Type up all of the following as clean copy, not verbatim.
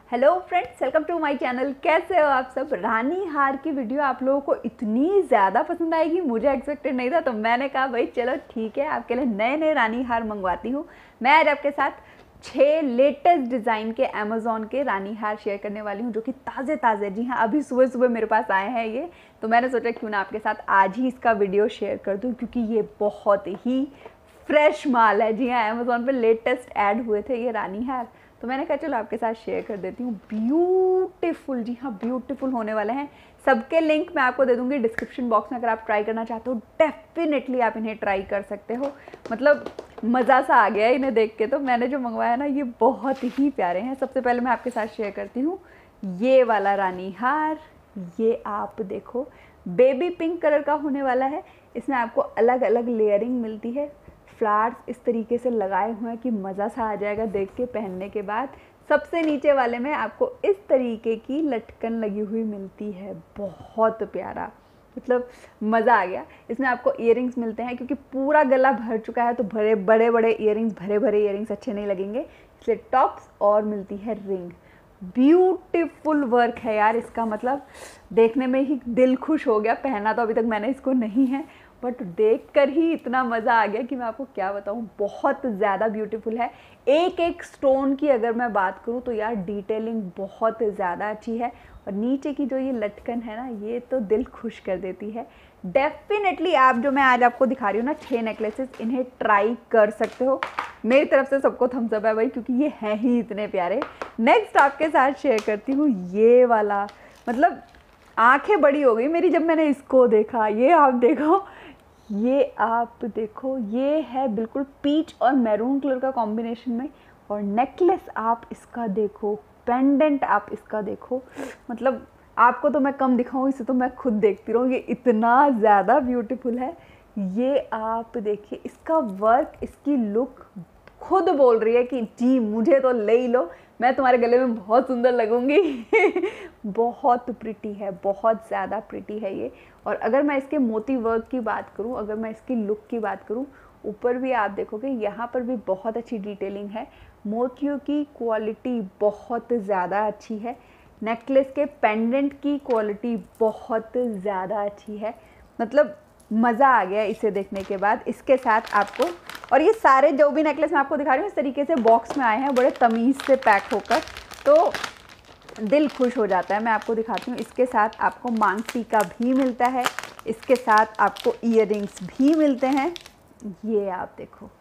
Hello friends, welcome to my channel. कैसे हो आप सब। रानी हार की वीडियो आप लोगों को इतनी ज़्यादा पसंद आएगी, मुझे एक्सपेक्टेड नहीं था। तो मैंने कहा भाई चलो ठीक है, आपके लिए नए नए रानी हार मंगवाती हूँ। मैं आज आपके साथ 6 लेटेस्ट डिज़ाइन के अमेज़ॉन के रानी हार शेयर करने वाली हूँ, जो कि ताज़े ताज़े, जी हाँ, अभी सुबह सुबह मेरे पास आए हैं ये। तो मैंने सोचा क्यों ना आपके साथ आज ही इसका वीडियो शेयर कर दूँ, क्योंकि ये बहुत ही फ्रेश माल है। जी हाँ, अमेज़ॉन पे लेटेस्ट ऐड हुए थे ये रानी हार, तो मैंने कहा चलो आपके साथ शेयर कर देती हूँ। ब्यूटीफुल, जी हाँ, ब्यूटीफुल होने वाले हैं। सबके लिंक मैं आपको दे दूँगी डिस्क्रिप्शन बॉक्स में। अगर आप ट्राई करना चाहते हो डेफिनेटली आप इन्हें ट्राई कर सकते हो। मतलब मज़ा सा आ गया इन्हें देख के। तो मैंने जो मंगवाया ना, ये बहुत ही प्यारे हैं। सबसे पहले मैं आपके साथ शेयर करती हूँ ये वाला रानी हार। ये आप देखो, बेबी पिंक कलर का होने वाला है। इसमें आपको अलग अलग लेयरिंग मिलती है। फ्लावर्स इस तरीके से लगाए हुए हैं कि मज़ा सा आ जाएगा देख के पहनने के बाद। सबसे नीचे वाले में आपको इस तरीके की लटकन लगी हुई मिलती है, बहुत प्यारा, मतलब मज़ा आ गया। इसमें आपको इयररिंग्स मिलते हैं, क्योंकि पूरा गला भर चुका है तो बड़े बड़े इयररिंग्स, भरे इयररिंग्स अच्छे नहीं लगेंगे, इसलिए टॉप्स और मिलती है रिंग। ब्यूटीफुल वर्क है यार इसका, मतलब देखने में ही दिल खुश हो गया। पहना तो अभी तक मैंने इसको नहीं है, बट देखकर ही इतना मज़ा आ गया कि मैं आपको क्या बताऊँ। बहुत ज़्यादा ब्यूटीफुल है। एक एक स्टोन की अगर मैं बात करूँ तो यार डिटेलिंग बहुत ज़्यादा अच्छी है। और नीचे की जो ये लटकन है ना, ये तो दिल खुश कर देती है। डेफिनेटली आप जो मैं आज आपको दिखा रही हूँ ना, 6 नेकलेसेस, इन्हें ट्राई कर सकते हो। मेरी तरफ से सबको थम्स अप है भाई, क्योंकि ये हैं ही इतने प्यारे। नेक्स्ट आपके साथ शेयर करती हूँ ये वाला। मतलब आंखें बड़ी हो गई मेरी जब मैंने इसको देखा। ये आप देखो, ये आप देखो, ये है बिल्कुल पीच और मैरून कलर का कॉम्बिनेशन में। और नेकलेस आप इसका देखो, पेंडेंट आप इसका देखो। मतलब आपको तो मैं कम दिखाऊं, इसे तो मैं खुद देखती रहूँ, ये इतना ज़्यादा ब्यूटीफुल है। ये आप देखिए, इसका वर्क, इसकी लुक खुद बोल रही है कि जी मुझे तो ले ही लो, मैं तुम्हारे गले में बहुत सुंदर लगूंगी। बहुत प्रिटी है, बहुत ज़्यादा प्रिटी है ये। और अगर मैं इसके मोती वर्क की बात करूं, अगर मैं इसकी लुक की बात करूं, ऊपर भी आप देखोगे यहाँ पर भी बहुत अच्छी डिटेलिंग है। मोतियों की क्वालिटी बहुत ज़्यादा अच्छी है। नेकलेस के पेंडेंट की क्वालिटी बहुत ज़्यादा अच्छी है। मतलब मज़ा आ गया इसे देखने के बाद। इसके साथ आपको, और ये सारे जो भी नेकलेस मैं आपको दिखा रही हूँ इस तरीके से बॉक्स में आए हैं, बड़े तमीज़ से पैक होकर, तो दिल खुश हो जाता है। मैं आपको दिखाती हूँ। इसके साथ आपको मांग टीका भी मिलता है, इसके साथ आपको इयररिंग्स भी मिलते हैं। ये आप देखो,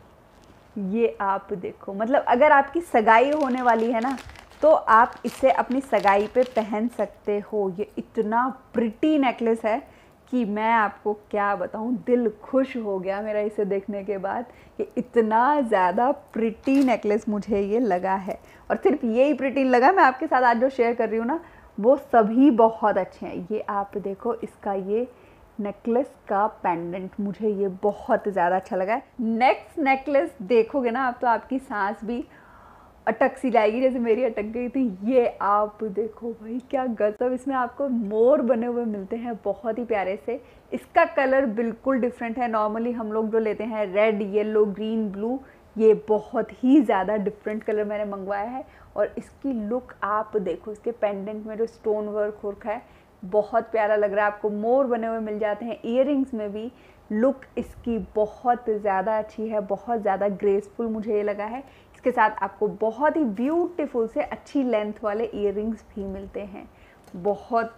ये आप देखो, मतलब अगर आपकी सगाई होने वाली है ना, तो आप इसे अपनी सगाई पे पहन सकते हो। ये इतना प्रिटी नेकलेस है कि मैं आपको क्या बताऊं, दिल खुश हो गया मेरा इसे देखने के बाद। कि इतना ज़्यादा प्रिटी नेकलेस मुझे ये लगा है। और सिर्फ यही प्रिटी लगा, मैं आपके साथ आज जो शेयर कर रही हूँ ना, वो सभी बहुत अच्छे हैं। ये आप देखो, इसका ये नेकलेस का पेंडेंट मुझे ये बहुत ज़्यादा अच्छा लगा है। नेक्स्ट नेकलेस देखोगे ना आप, तो आपकी सांस भी अटक सी जाएगी, जैसे मेरी अटक गई थी। ये आप देखो भाई, क्या गजब। इसमें आपको मोर बने हुए मिलते हैं बहुत ही प्यारे से। इसका कलर बिल्कुल डिफरेंट है। नॉर्मली हम लोग जो लेते हैं रेड, येलो, ग्रीन, ब्लू, ये बहुत ही ज़्यादा डिफरेंट कलर मैंने मंगवाया है। और इसकी लुक आप देखो, इसके पेंडेंट में जो स्टोन वर्क हो रखा है, बहुत प्यारा लग रहा है। आपको मोर बने हुए मिल जाते हैं। इयररिंग्स में भी लुक इसकी बहुत ज़्यादा अच्छी है, बहुत ज़्यादा ग्रेसफुल मुझे ये लगा है। इसके साथ आपको बहुत ही ब्यूटीफुल से अच्छी लेंथ वाले इयररिंग्स भी मिलते हैं। बहुत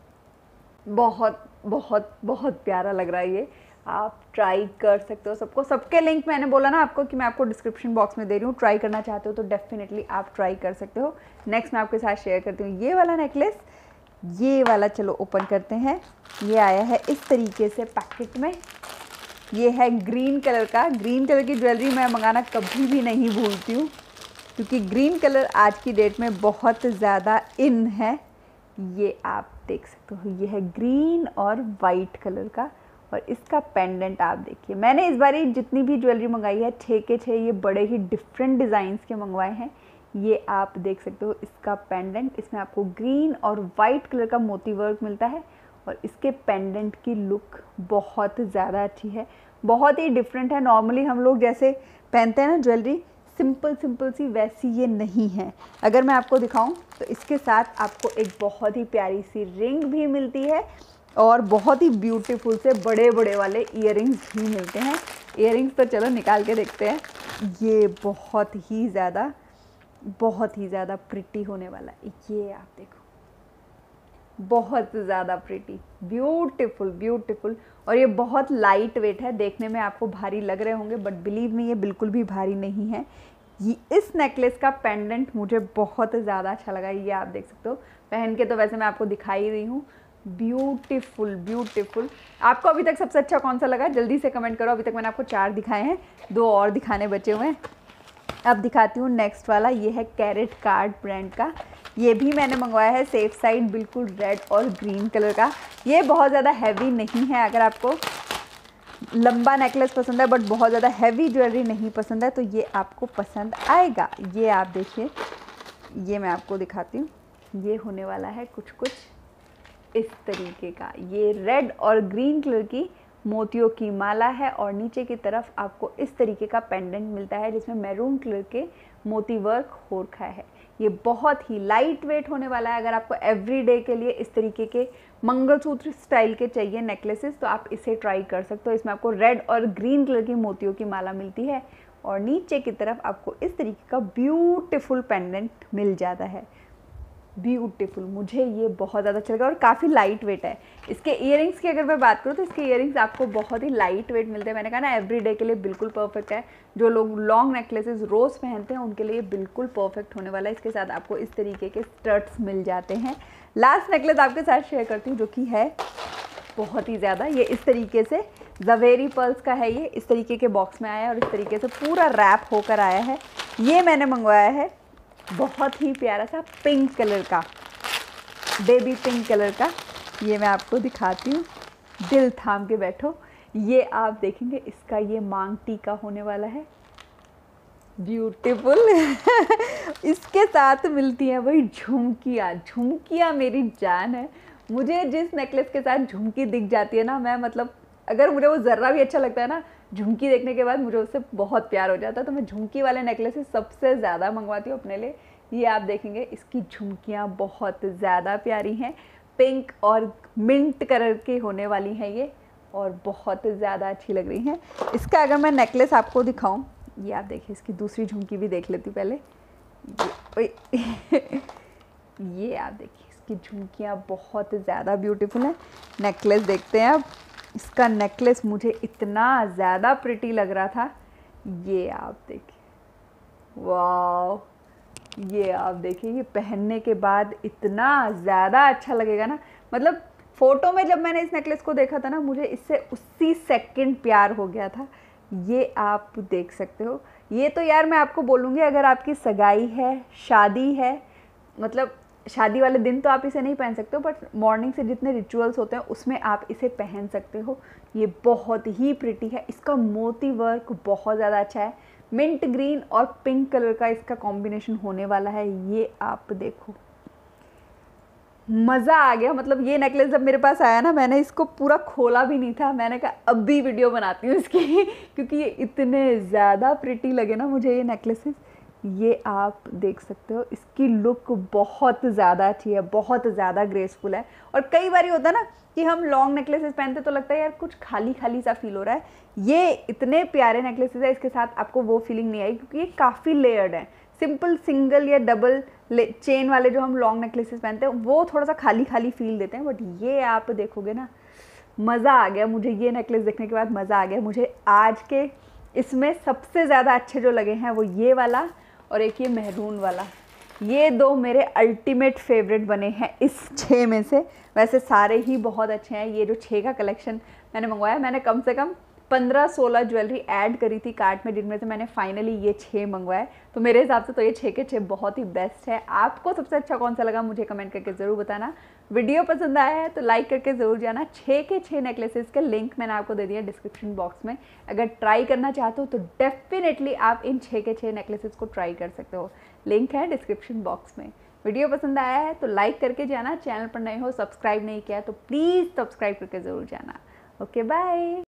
बहुत बहुत बहुत प्यारा लग रहा है ये। आप ट्राई कर सकते हो सबको। सबके लिंक मैंने बोला ना आपको कि मैं आपको डिस्क्रिप्शन बॉक्स में दे रही हूँ। ट्राई करना चाहते हो तो डेफिनेटली आप ट्राई कर सकते हो। नेक्स्ट मैं आपके साथ शेयर करती हूँ ये वाला नेकलेस। ये वाला चलो ओपन करते हैं। ये आया है इस तरीके से पैकेट में। ये है ग्रीन कलर का। ग्रीन कलर की ज्वेलरी मैं मंगाना कभी भी नहीं भूलती हूँ, क्योंकि ग्रीन कलर आज की डेट में बहुत ज़्यादा इन है। ये आप देख सकते हो, ये है ग्रीन और वाइट कलर का। और इसका पेंडेंट आप देखिए। मैंने इस बार जितनी भी ज्वेलरी मंगाई है, 6 के 6 ये बड़े ही डिफरेंट डिज़ाइंस के मंगवाए हैं। ये आप देख सकते हो इसका पेंडेंट। इसमें आपको ग्रीन और वाइट कलर का मोती वर्क मिलता है। और इसके पेंडेंट की लुक बहुत ज़्यादा अच्छी है, बहुत ही डिफरेंट है। नॉर्मली हम लोग जैसे पहनते हैं ना ज्वेलरी, सिंपल सिंपल सी वैसी ये नहीं है। अगर मैं आपको दिखाऊं तो इसके साथ आपको एक बहुत ही प्यारी सी रिंग भी मिलती है और बहुत ही ब्यूटीफुल से बड़े बड़े वाले इयररिंग्स भी मिलते हैं। इयररिंग्स तो चलो निकाल के देखते हैं। ये बहुत ही ज़्यादा प्रिटी होने वाला है। ये आप देखो, बहुत ज़्यादा प्रिटी, ब्यूटीफुल। और ये बहुत लाइट वेट है। देखने में आपको भारी लग रहे होंगे बट बिलीव मी ये बिल्कुल भी भारी नहीं है। ये इस नेकलेस का पेंडेंट मुझे बहुत ज़्यादा अच्छा लगा। ये आप देख सकते हो, पहन के तो वैसे मैं आपको दिखा ही रही हूँ। ब्यूटीफुल। आपको अभी तक सबसे अच्छा कौन सा लगा जल्दी से कमेंट करो। अभी तक मैंने आपको 4 दिखाए हैं, 2 और दिखाने बचे हुए हैं। अब दिखाती हूँ नेक्स्ट वाला। ये है कैरेट कार्ड ब्रांड का। ये भी मैंने मंगवाया है सेफ साइड, बिल्कुल रेड और ग्रीन कलर का। ये बहुत ज़्यादा हैवी नहीं है। अगर आपको लंबा नेकलेस पसंद है बट बहुत ज़्यादा हैवी ज्वेलरी नहीं पसंद है तो ये आपको पसंद आएगा। ये आप देखिए, ये मैं आपको दिखाती हूँ। ये होने वाला है कुछ इस तरीके का। ये रेड और ग्रीन कलर की मोतियों की माला है और नीचे की तरफ आपको इस तरीके का पेंडेंट मिलता है जिसमें मैरून कलर के मोती वर्क हो रखा है। ये बहुत ही लाइट वेट होने वाला है। अगर आपको एवरीडे के लिए इस तरीके के मंगलसूत्र स्टाइल के चाहिए नेकलेसेस तो आप इसे ट्राई कर सकते हो। इसमें आपको रेड और ग्रीन कलर की मोतियों की माला मिलती है और नीचे की तरफ आपको इस तरीके का ब्यूटीफुल पेंडेंट मिल जाता है। ब्यूटीफुल, मुझे ये बहुत ज़्यादा अच्छा लगा और काफ़ी लाइट वेट है। इसके इयररिंग्स की अगर मैं बात करूँ तो इसके इयररिंग्स आपको बहुत ही लाइट वेट मिलते हैं। मैंने कहा ना एवरीडे के लिए बिल्कुल परफेक्ट है। जो लोग लॉन्ग नेकलेसेस रोज़ पहनते हैं उनके लिए बिल्कुल परफेक्ट होने वाला है। इसके साथ आपको इस तरीके के स्टड्स मिल जाते हैं। लास्ट नेकलेस आपके साथ शेयर करती हूँ जो कि है बहुत ही ज़्यादा, ये इस तरीके से ज़वेरी पर्ल्स का है। ये इस तरीके के बॉक्स में आया है और इस तरीके से पूरा रैप होकर आया है। ये मैंने मंगवाया है बहुत ही प्यारा सा पिंक कलर का, बेबी पिंक कलर का। ये मैं आपको दिखाती हूँ, दिल थाम के बैठो। ये आप देखेंगे इसका ये मांग टीका होने वाला है, ब्यूटीफुल। इसके साथ मिलती है वही झुमकियाँ मेरी जान है। मुझे जिस नेकलेस के साथ झुमकी दिख जाती है ना, मैं मतलब अगर मुझे वो ज़र्रा भी अच्छा लगता है ना, झुमकी देखने के बाद मुझे उससे बहुत प्यार हो जाता है। तो मैं झुमकी वाले नेकलेसेस सबसे ज़्यादा मंगवाती हूँ अपने लिए। ये आप देखेंगे इसकी झुमकियाँ बहुत ज़्यादा प्यारी हैं, पिंक और मिंट कलर की होने वाली हैं ये और बहुत ज़्यादा अच्छी लग रही हैं। इसका अगर मैं नेकलेस आपको दिखाऊं, ये आप देखिए, इसकी दूसरी झुमकी भी देख लेती हूँ पहले। ये आप देखिए इसकी झुमकियाँ बहुत ज़्यादा ब्यूटीफुल हैं। नेकलेस देखते हैं अब। इसका नेकलेस मुझे इतना ज़्यादा प्रिटी लग रहा था। ये आप देखिए, वाह, ये आप देखिए, ये पहनने के बाद इतना ज़्यादा अच्छा लगेगा ना। मतलब फ़ोटो में जब मैंने इस नेकलेस को देखा था ना, मुझे इससे उसी सेकंड प्यार हो गया था। ये आप देख सकते हो। ये तो यार मैं आपको बोलूँगी अगर आपकी सगाई है, शादी है, मतलब शादी वाले दिन तो आप इसे नहीं पहन सकते हो बट मॉर्निंग से जितने रिचुअल्स होते हैं उसमें आप इसे पहन सकते हो। ये बहुत ही प्रिटी है। इसका मोती वर्क बहुत ज़्यादा अच्छा है। मिंट ग्रीन और पिंक कलर का इसका कॉम्बिनेशन होने वाला है। ये आप देखो, मज़ा आ गया। मतलब ये नेकलेस जब मेरे पास आया ना, मैंने इसको पूरा खोला भी नहीं था। मैंने कहा अब भी वीडियो बनाती हूँ इसकी क्योंकि ये इतने ज़्यादा प्रिटी लगे ना मुझे ये नेकलेसेस। ये आप देख सकते हो, इसकी लुक बहुत ज़्यादा अच्छी है, बहुत ज़्यादा ग्रेसफुल है। और कई बार होता है ना कि हम लॉन्ग नेकलेसेस पहनते तो लगता है यार कुछ खाली खाली सा फील हो रहा है। ये इतने प्यारे नेकलेसेस है, इसके साथ आपको वो फीलिंग नहीं आएगी क्योंकि ये काफ़ी लेयर्ड है। सिंपल सिंगल या डबल चेन वाले जो हम लॉन्ग नेकलेसेस पहनते हैं वो थोड़ा सा खाली खाली फील देते हैं, बट ये आप देखोगे ना, मज़ा आ गया मुझे। ये नेकलेस देखने के बाद मज़ा आ गया मुझे। आज के इसमें सबसे ज़्यादा अच्छे जो लगे हैं वो ये वाला और एक ये मेहरून वाला। ये दो मेरे अल्टीमेट फेवरेट बने हैं इस 6 में से। वैसे सारे ही बहुत अच्छे हैं। ये जो 6 का कलेक्शन मैंने मंगवाया, मैंने कम से कम 15-16 ज्वेलरी ऐड करी थी कार्ट में, जिनमें से मैंने फाइनली ये 6 मंगवाए। तो मेरे हिसाब से तो ये 6 के 6 बहुत ही बेस्ट है। आपको सबसे अच्छा कौन सा लगा मुझे कमेंट करके ज़रूर बताना। वीडियो पसंद आया है तो लाइक करके ज़रूर जाना। 6 के 6 नेकलेसेस के लिंक मैंने आपको दे दिया डिस्क्रिप्शन बॉक्स में। अगर ट्राई करना चाहते हो तो डेफिनेटली आप इन 6 के 6 नेकलेसेस को ट्राई कर सकते हो। लिंक है डिस्क्रिप्शन बॉक्स में। वीडियो पसंद आया है तो लाइक करके जाना। चैनल पर नए हो, सब्सक्राइब नहीं किया तो प्लीज़ सब्सक्राइब करके ज़रूर जाना। Okay, bye.